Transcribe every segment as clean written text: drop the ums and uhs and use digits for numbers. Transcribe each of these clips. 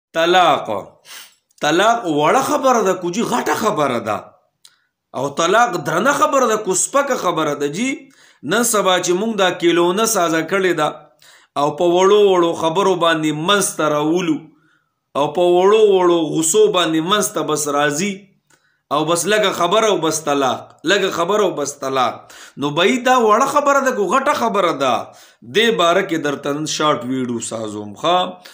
طلاق وړه خبره ده کو جی غټه خبره ده او طلاق درنه خبره ده کو سپکه خبره ده جی نن سبا چې موږ دا کیلونه سازه کړې ده او په وړو خبرو باندې منځ ته راولو او په وړو غصو باندې منځ ته بس راځي او بس لږه خبره او بس طلاق نو بای دا وړه خبره ده کو غټه خبره ده دې باره کې درته نن شارټ ویډیو سازوم ښه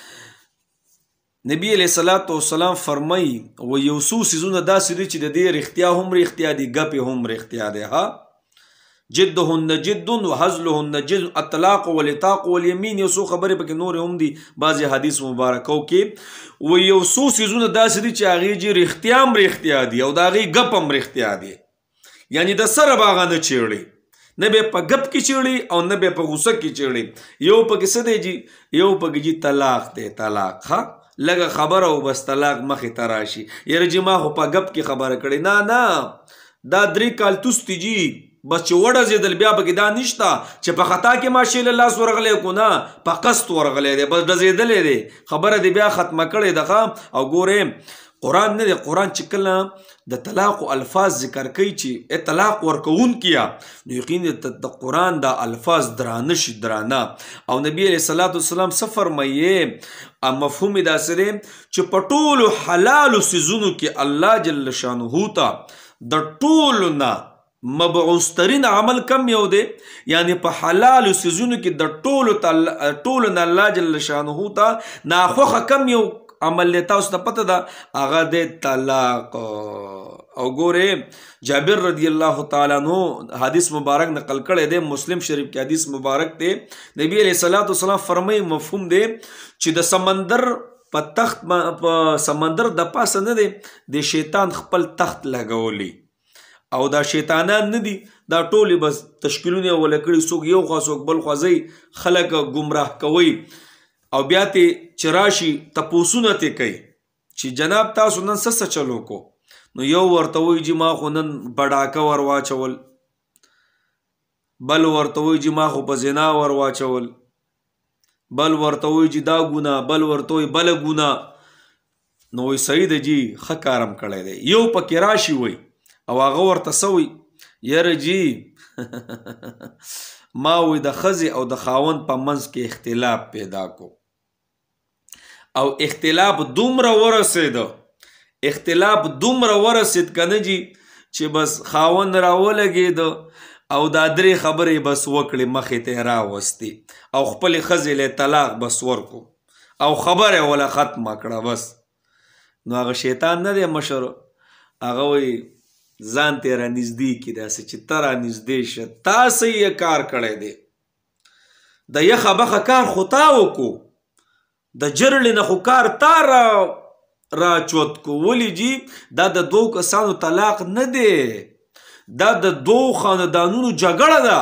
نبی علیہ الصلوۃ والسلام فرمایي و یو څو څیزونه داسې دي چې د دې رښتیا هم رښتیا دي ګپې هم رښتیا دي ها جدهن جد وهزلهن جد الطلاق والطاق والیمین یو څو خبرې پکې نور هم دي بعضې حدیث مبارکو کې و یو څو څیزونه داسې دي چې هغې چې رښتیا هم رښتیا دي او د هغې ګپ هم رښتیا دي یعنی د سره به هغه نه چیړي نه به په ګپ کې چیړي او نه به په غوسه کې چیړي یو پکې څه دی جي یو پکې جي طلاق دی طلاق ها لږه خبره او بس طلاق مخې ته راشي یاره جي ما خو په ګپ کې خبره کړې نه دا 3 کال توستی جي بس چې وړه زیدل بیا پکې دا نشته چې په خطا کې ماشي له لاس ورغلی کو نه په قسط ورغلی دی بس ډزېدلی دی خبره دی بیا ختمه کړې ده او ګورې قرآن نه دی قرآن چې کله د طلاق الفاظ ذکر کوي چې طلاق ورکوونکي نو یقین د قرآن دا الفاظ درانه شي درانه او نبی علیه الصلاۃ والسلام څه فرمایي مفهوم یې داسې دی چې په ټولو حلالو څیزونو کې الله جل شانه ته د ټولو نه مبعوث ترین عمل کم یو دی یعنی په حلالو څیزونو کې د ټولو نه الله جل شانه ته ناخوښه کم یو عمل له تاسو ته پته ده هغه د طلاق او ګوره جابر رضی الله تعالی عنہ حدیث مبارک نقل کړی دی مسلم شریف کې حدیث مبارک دی نبی علیہ الصلوۃ والسلام فرمایي مفهوم دی چې د سمندر په تخت په سمندر د پاسه نه دی د شیطان خپل تخت لګولی او دا شیطانان نه دي دا ټولې بس تشکیلونه ولا کړي څوک یو خوا څوک بل خوا ځي خلک گمراه کوي او بیا ته چراشي تپوسونه ته کوي چې جناب تاسو نن څه چلو کو نو یو ورته وایي چې ما خو نن بډاکه ور واچول بل ورته وایي چې ما خو په زنا ور واچول بل ورته وایي چې دا ګناه بل ورته وایي بله ګناه نو وایي صحیح ده جي ښه کارم کړی دی یو پکې راشي وایي او هغه ورته څه وایي یاره جي ما وایي د ښځې او د خاوند په منځ کې اختلاف پیدا کو او اختلاف دومره ورسید کنه جي چې بس خاوند راولګېد او دا 3 خبرې بس وکړې مخې ته راوستې او خپلې ښځې له طلاق بس ورکو او خبره ولا ختمه کړه بس نو هغه شیطان نه دی مشر هغه وایي ځان ته رانږدې کړي داسې چې ته رانږدې شه تا صحیح کار کړی دی د یخه بخه کار خو تا وکړو د جرړې نه خو کار تا راچوت کو ولې جي دا د 2 کسانو طلاق نه دی دا د 2 خاندانونو جګړه ده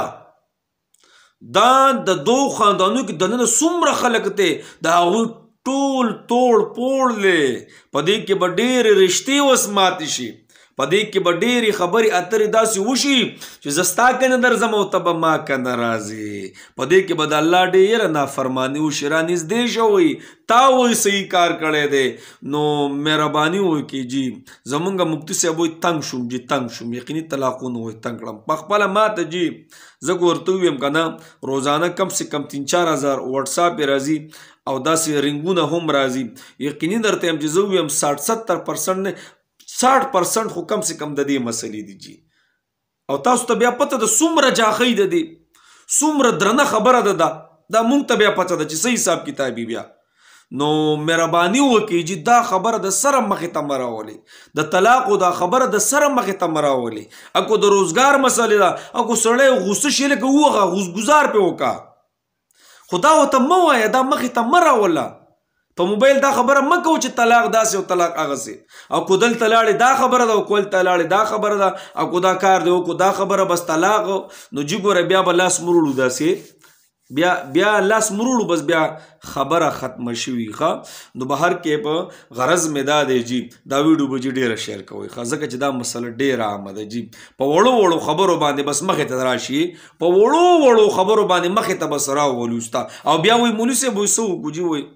دا د 2 خاندانونو کې دننه څومره خلک دی د هغوی ټول توړ پوړ دی په دې کې به ډېرې رشتې وس ماتې شي په دې کې به ډېرې خبرې اترې داسې وشي چې زه ستا که نه درځم او ته به ما که نه راځې په دې کې به د الله ډېره نافرماني وشي رانږدې شه وایي تا وایي صحیح کار کړی دی نو مهرباني وکړي جي زمونږ مفتي صاحب وایي تنګ شوم یقیني طلاقونه وایي تنګ کړم په خپله ماته جي زه ورته ویم که نه روزانه کم سے کم 3-4 هزار وټساپ یې راځي او داسې رنګونه هم راځي یقیني درته یم چې زه ویم 60-70% نه 60% خو کم سے کم د دې مسلې دي جي او تاسو ته بیا پته ده څومره جاخی ده دی څومره درنه خبره ده دا مونږ ته بیا پته ده چې څه حساب کتابي بیا نو مهرباني وکړئ جي دا خبره د سره مخې ته مه راولئ د طلاقو دا خبره د سره مخې ته مه راولئ اکو د روزګار مسلې ده اکو سړی غوسه شي لکه ووغه غوسګزار پې وکړه خو دا ورته مه وایه دا مخې ته مه راوله په موبایل دا خبره مه کوو چې طلاق داسې او طلاق هغسې او کو دلته لاړې دا خبره ده او کولته لاړې دا خبره ده او کو دا کار دی او کو دا خبره بس طلاق نو جي ګوره بیا به لاس مروړو داسې بیا لاس مروړو بس بیا خبره ختمه شوي ښه نو بهر کې په غرض مې دا دی جي دا ویډیو به جي ډېره شیر کوئ ښه ځکه چې دا مسله ډېره عامه ده جي په وړو خبرو باندې بس مخې ته راشي په وړو خبرو باندې مخې ته بس راولو ستا او بیا وایي مولوي صاحب وایي څه وکړو جي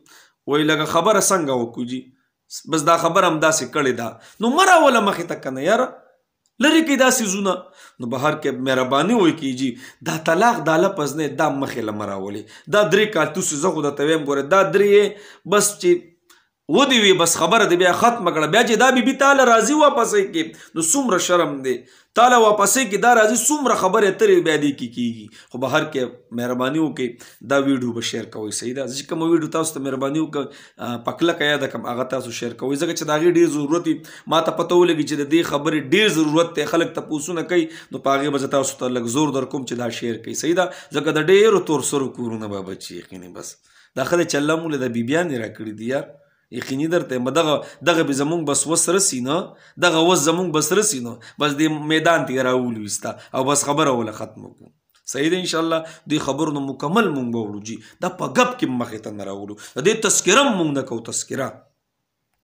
وایي لکه خبره څنګه وکړو جي بس دا خبره همداسې کړې ده نو مه راوله مخې ته که نه یاره لرې کړئ دا څیزونه نو بهر کې مهرباني وکړي جي دا طلاق دا لفظ نه دا مخې له مه راولې دا 3 کارتوسې زه خو درته ویم ګوره دا 3 بس چې ودی وي بس خبره دی بیا ختمه کړه بیا چې دا بیبي تاله راځي واپسې کې نو څومره شرم دی تاله واپسې کې دا راځي څومره خبرې اترې بیا دی کې کېږي خو بهر کې مهرباني وکړئ دا ویډیو به شیر کوئ صحیح ده زه چې کومه ویډیو تاسو ته مهرباني وکړه په کلکه یاده کړم هغه تاسو شیر کوئ ځکه چې د هغې ډېر ضرورت وي ما ته پته ولګي چې د دې خبرې ډېر ضرورت دی خلک تپوسونه کوي نو په هغې به زه تاسو ته لږ زور در کوم چې دا شیر کوئ صحیح ده ځکه د ډېرو تور سرو کورونه به بچي یقیني بس دا ښه دی چې الله موږ له د بیبیانې راکړي دي یار یقیني درته یم دغه به زمونږ بس وس رسي نه دغه وس زمونږ بس رسي نه بس دې میدان ته یې راولو ایسته او بس خبره وله ختمه کړو صحیح ده انشاءالله دې خبرو نه مکمل مونږ به وړو جي دا په ګپ کې مخې ته نه راولو د دې تذکره هم مونږ نه کوو تذکره